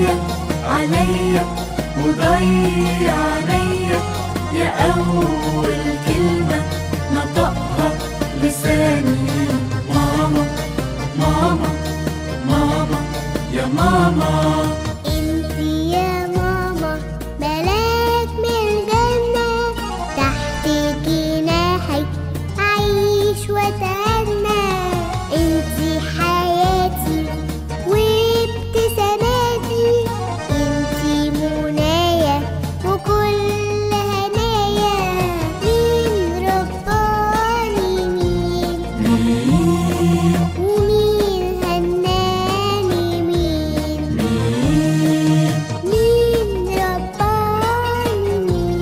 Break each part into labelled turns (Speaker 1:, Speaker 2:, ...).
Speaker 1: غالية عليا وضيع عينيا، يا أول كلمة نطقها لساني. ماما ماما ماما يا ماما.
Speaker 2: انتي يا ماما ملاك من الجنة، تحت جناحك أعيش وأتهنى. انتي حياتي وابتساماتي، انتي منايا وكل هنايا. مين رباني مين ومين هناني مين رباني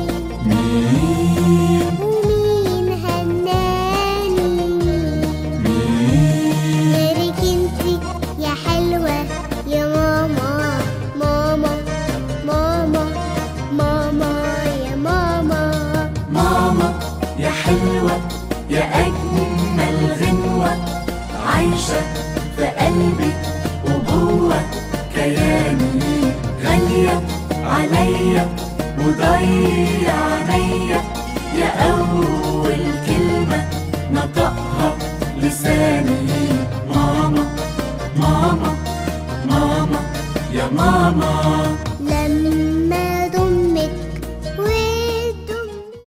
Speaker 2: مين ومين هناني غيرك انتي يا حلوة يا ماما. ماما ماما ماما يا ماما.
Speaker 1: ماما يا حلوة يا أجمل غنوة، عايشة في قلبي وجوه كياني. غالية عليا وضيع عينيا، يا أول كلمة نطقها لساني. ماما ماما ماما يا ماما.